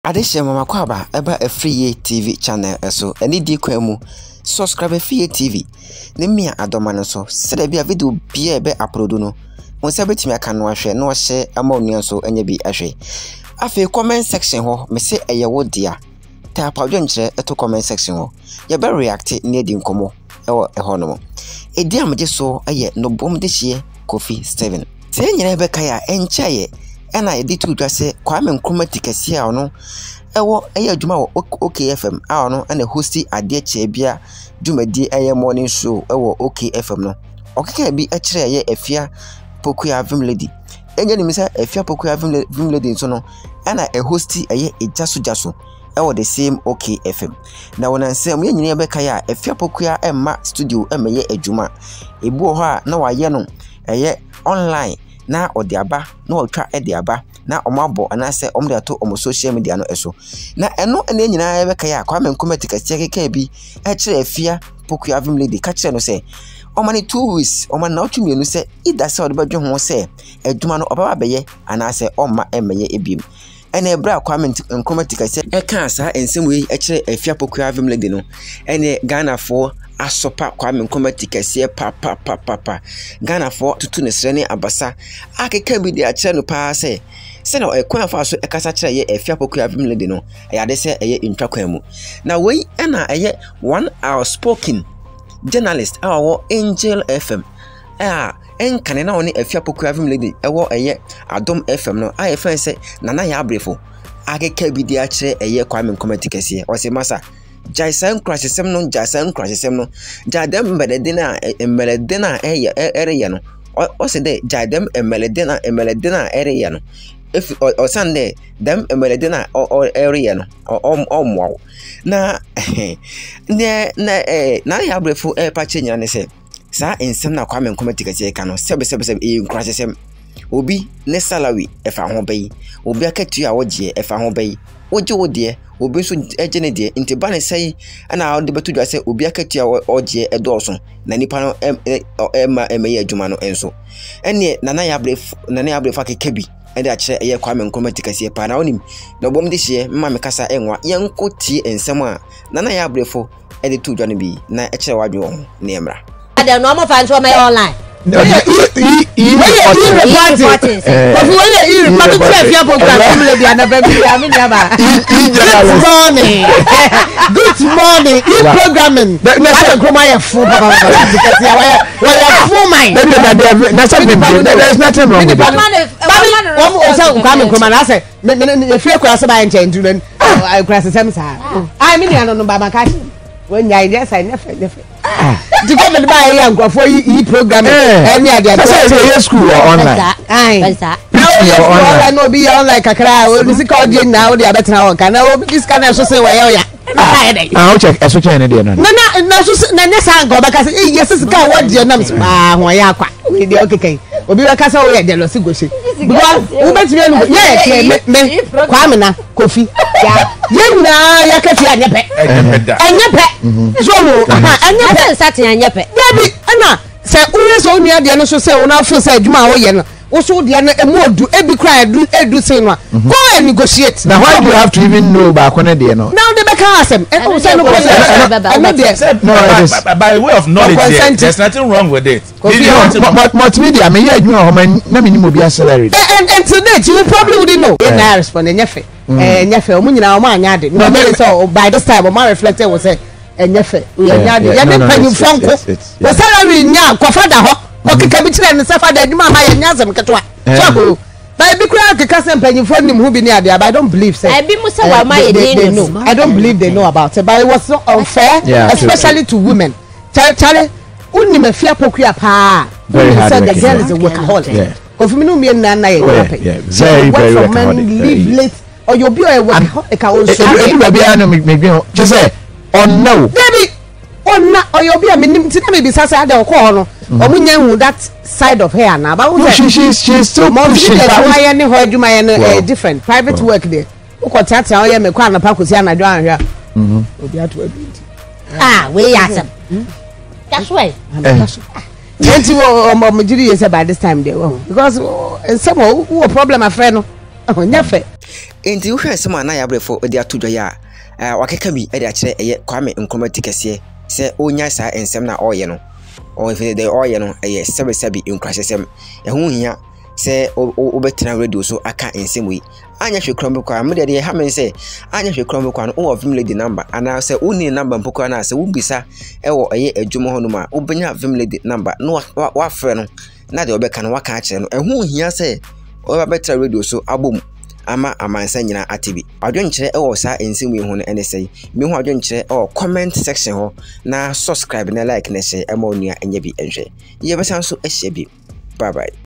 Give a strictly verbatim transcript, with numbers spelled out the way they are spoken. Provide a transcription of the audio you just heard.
Adeshe mama kwaba eba Free T V channel eso eni di kwemu subscribe Free T V ne mia adoma no so sede bia video bia ebe upload no mo se betimi aka no ahwe no hye ama onua so anya bi ahwe afi comment section ho me se eye wo dia ta pa dwenkyere eto comment section ho ye be react ne di nkomo ewo eho no mo edi amje so aye no bom de hye Kofi seven se nyina be kaya enchaye ena edi tude ase Kwame Nkrumah Tikesse a ono ewo eye adwuma wo O K F M a ono ena hosti ade che bia dwumadi eye morning show ewo O K F M no okeka bi e kire ye afia Pokuya Vim Lady enye ni misa afia Pokuya Vim Lady so no ena e hosti eye ejaso jaso ewo the same O K F M na wona nsem ye nyine be kaya afia Pokuya emma studio emeye adwuma ebu ho a na waye no eye online na odiaba na otwa ediaba na omabo anase omde ato omo social media no eso na eno ene nyina ebe kaya Kwame Nkrumah Tikesse keke bi e kire afia Pokuya Vim Lady ka kire no se omani two weeks omani na otumi enu se ida se odebadwe ho se adwuma no obaba beye anase omma emeye ebiem ene bra Kwame Nkrumah Tikesse e kan sa ensem we e kire afia Pokuya Vim Lady no ene Ghana for asopa Kwame Nkrumah Tikesse pa pa pa pa pa Ghana for tutu ne srene abasa akeka bi de a kire no pa se se na e kwan fa so e kasa kire ye afia Pokuya Vim Lady no ya de se eye ntwakwan mu na we ena eye one hour spoken journalist awo Angel F M ah en kanena woni afia Pokuya Vim Lady ewo eye Adom F M no a efen se nana ya abrefo akeka bi de a kire eye Kwame Nkrumah Tikesse o se masa Jason crashes no Jason crashes no Jadem Meledina Meledina area no o se de Jadem Meledina Meledina area no if or Sunday them Meledina or area no or om wow na ne na eh na ya brefo e pa chenya ne se sa ensem na Kwame Nkrumah Tikesse ka no sebe sebe sebe e crashes obi ne salary e fa ho bayi obi akatu a woje e fa ho bayi oje wodie obi so ejene de ntiba ne sei ana ode betu dwa se obi akatu a oje edoso na nipa no ema emeye adwuma no enso ene nana ya bref nana ya bref akekabi ende a kire eye Kwame Nkrumah Tikesse pa na onim na bom de hye mma mekasa enwa yenko tie ensem a nana ya brefo ede tu dwa no bi na e kire wadwe ho na emra ade no mo fa nso me online You reporting. But you want to report to afia Pokuya Vim Lady and baby. I mean, good morning. Good morning. You programming. That's a Nkrumah fool. Because you are full mind. That's something. There's nothing wrong with it. One more time, Kwame Nkrumah. I say, if you cross by and change, then I cross the same side. I mean, I don't know about my cat. When I guess I never, never. To get me by a young for you program. Any idea? That's school or online. I know be on like a crowd. This is called you now. They are better now. Can I this kind of say where you are? I'll check. I switch any day. No, no, no. Next time go back. I say yes. This guy what your name? Ah, why you are? We do okay. Obi wa kasa we dey lo si go se because we bet me no yeah me me Kwame na Kofi ya ye na ya ka fi anyepe anyepe so no anyepe satin anyepe baby na se ure so nua de no so se una feel say adwuma wo ye no wo so de no emodu ebi cry edu edu say no go and negotiate. Now why do you have to even know ba ko na de no now they be ask them e say no no by way of knowledge there, there's nothing wrong with it. But multimedia me ya adwuma ho man na me ni mo bi salary and and today you probably wouldn't know in I respond enyefe eh enyefe o munyina o ma anya de no me say by this time o ma reflected was say enyefe anya de ya me panyu franco the salary nya kwafada ho okeka bi kire ne safa da adwuma ma ya nya asem ketwa so by be cry keka sem panyu for nim hu bi ni ade but I don't believe say I be mu say wa ma ye dey no I don't believe they know about it but it was so unfair especially to women Charlie unim afia Pokuya pa very hard said the girl is a workaholic of me no me na na ye very very workaholic leave late or you be a workaholic also e be no me me just say on no baby on na or you be a me ti na me be say ade ko no o munya hu that side of hair na but she she she's still more why any ho adwuma ye no different private work there ko tata o ye me kwa na pa kosi anadwo anhwa mhm obi ato abi ah we yasem that's why twenty um Nigeria say by this time they won because some who problem a friend no nyefe enti wo hwɛ nsɛm a na ya brefo odi atodwa ya a wakeka bi e de akire eye Kwame Nkrumah Tikesse se onya saa ensɛm na ɔyɛ no o fe de ɔyɛ no eye sebe sebe nkrasesɛm e ho hia se obetina radio so aka ensɛm wi anya hwe krom kwa me de ha men se anya hwe krom kwa no o vim lady number ana se uni number mpokwa na se wubisa e wo eye adwuma ho no ma obenya vim lady number no wa frɛ no na de obeka no waka akire no e ho hia se o betina radio so abom ama amansa nyina atebi adwenkyere e wo sa ensɛm wi ho no ene sei me ho adwenkyere e wo comment section ho na subscribe na like na share e ma onua enya bi enhwe ye besan so ehye bi bye bye.